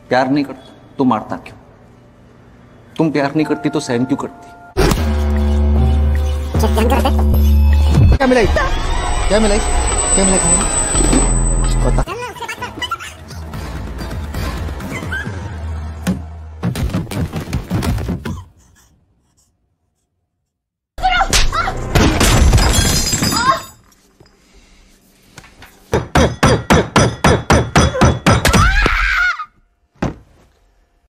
प्यार नहीं करता तो मारता क्यों? तुम प्यार नहीं करती तो सहन क्यों करती? क्या मिलाई? क्या मिलाई? क्या मिलाई खाने में?